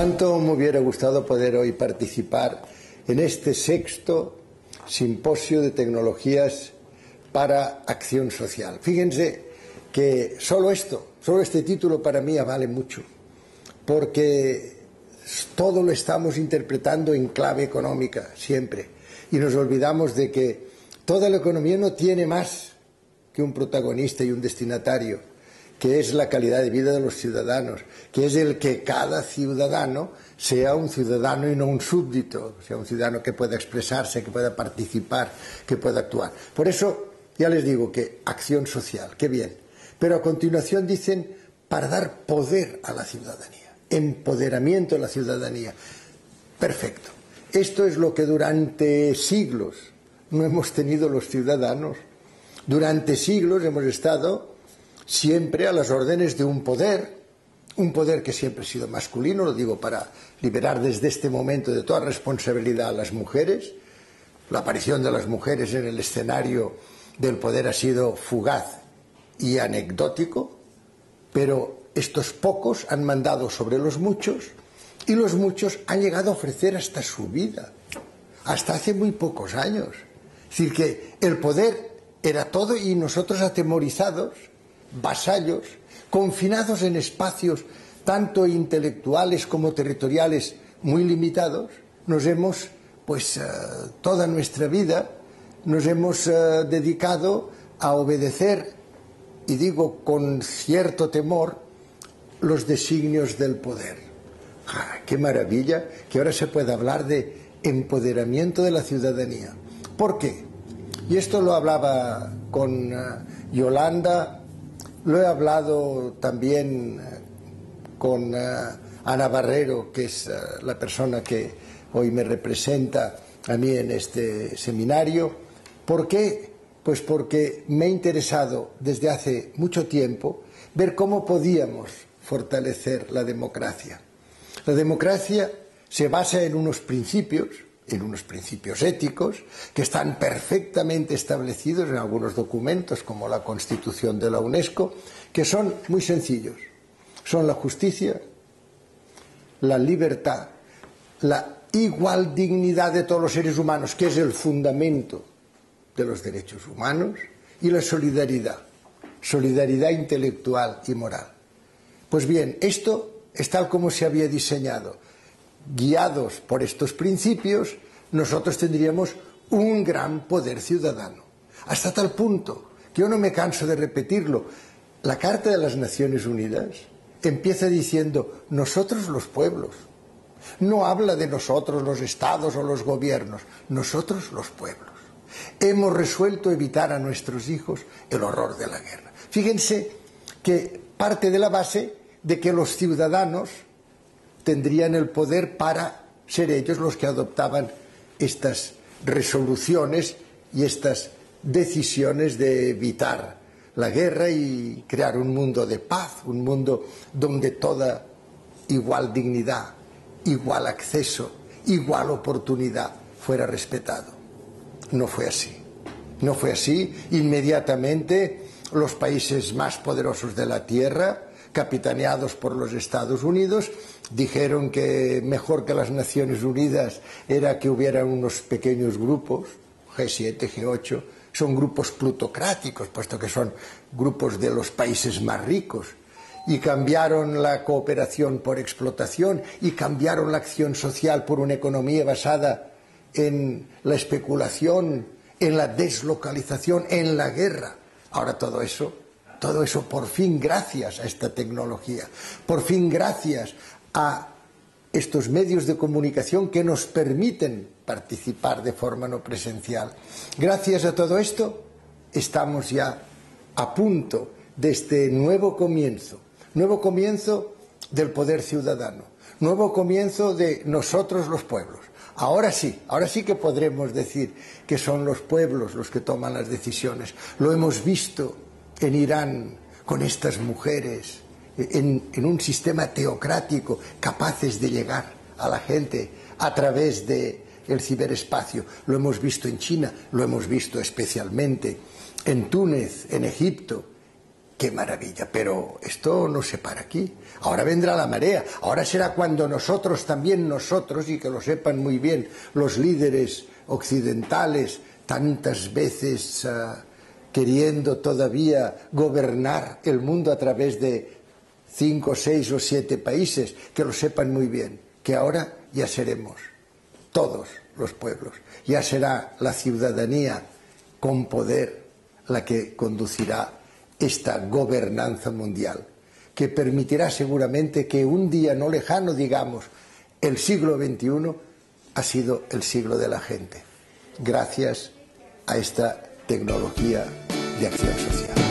Cuánto me hubiera gustado poder hoy participar en este sexto simposio de tecnologías para acción social. Fíjense que solo este título para mí vale mucho, porque todo lo estamos interpretando en clave económica siempre, y nos olvidamos de que toda la economía no tiene más que un protagonista y un destinatario, que es la calidad de vida de los ciudadanos, que es el que cada ciudadano sea un ciudadano y no un súbdito, sea un ciudadano que pueda expresarse, que pueda participar, que pueda actuar. Por eso ya les digo que acción social, qué bien, pero a continuación dicen para dar poder a la ciudadanía, empoderamiento de la ciudadanía. Perfecto. Esto es lo que durante siglos no hemos tenido los ciudadanos. Durante siglos hemos estado siempre a las órdenes de un poder que siempre ha sido masculino, lo digo para liberar desde este momento de toda responsabilidad a las mujeres. La aparición de las mujeres en el escenario del poder ha sido fugaz y anecdótico, pero estos pocos han mandado sobre los muchos y los muchos han llegado a ofrecer hasta su vida, hasta hace muy pocos años. Es decir, que el poder era todo y nosotros atemorizados, vasallos, confinados en espacios tanto intelectuales como territoriales muy limitados, nos hemos, toda nuestra vida nos hemos dedicado a obedecer, y digo con cierto temor, los designios del poder. ¡Qué maravilla que ahora se pueda hablar de empoderamiento de la ciudadanía! ¿Por qué? Y esto lo hablaba con Yolanda, lo he hablado también con Ana Barrero, que es la persona que hoy me representa a mí en este seminario. ¿Por qué? Pues porque me ha interesado desde hace mucho tiempo ver cómo podíamos fortalecer la democracia. La democracia se basa en unos principios éticos que están perfectamente establecidos en algunos documentos como la Constitución de la UNESCO, que son muy sencillos. Son la justicia, la libertad, la igual dignidad de todos los seres humanos, que es el fundamento de los derechos humanos, y la solidaridad intelectual y moral. Pues bien, esto es tal como se había diseñado. Guiados por estos principios, nosotros tendríamos un gran poder ciudadano. Hasta tal punto que yo no me canso de repetirlo. La Carta de las Naciones Unidas empieza diciendo nosotros los pueblos. No habla de nosotros los estados o los gobiernos, nosotros los pueblos. Hemos resuelto evitar a nuestros hijos el horror de la guerra. Fíjense que parte de la base de que los ciudadanos tendrían el poder para ser ellos los que adoptaban estas resoluciones y estas decisiones de evitar la guerra y crear un mundo de paz, un mundo donde toda igual dignidad, igual acceso, igual oportunidad fuera respetado. No fue así. No fue así. Inmediatamente los países más poderosos de la Tierra, capitaneados por los Estados Unidos, dijeron que mejor que las Naciones Unidas era que hubieran unos pequeños grupos, G7, G8, son grupos plutocráticos, puesto que son grupos de los países más ricos, y cambiaron la cooperación por explotación y cambiaron la acción social por una economía basada en la especulación, en la deslocalización, en la guerra. Ahora todo eso por fin gracias a esta tecnología, por fin gracias a estos medios de comunicación que nos permiten participar de forma no presencial. Gracias a todo esto estamos ya a punto de este nuevo comienzo del poder ciudadano, nuevo comienzo de nosotros los pueblos. Ahora sí que podremos decir que son los pueblos los que toman las decisiones. Lo hemos visto en Irán con estas mujeres, en un sistema teocrático, capaces de llegar a la gente a través del ciberespacio. Lo hemos visto en China, lo hemos visto especialmente en Túnez, en Egipto, qué maravilla, pero esto no se para aquí. Ahora vendrá la marea, ahora será cuando nosotros, también nosotros, y que lo sepan muy bien los líderes occidentales, tantas veces queriendo todavía gobernar el mundo a través de 5, 6 o 7 países, que lo sepan muy bien, que ahora ya seremos todos los pueblos, ya será la ciudadanía con poder la que conducirá esta gobernanza mundial, que permitirá seguramente que un día no lejano, digamos, el siglo XXI ha sido el siglo de la gente, gracias a esta tecnología de acción social.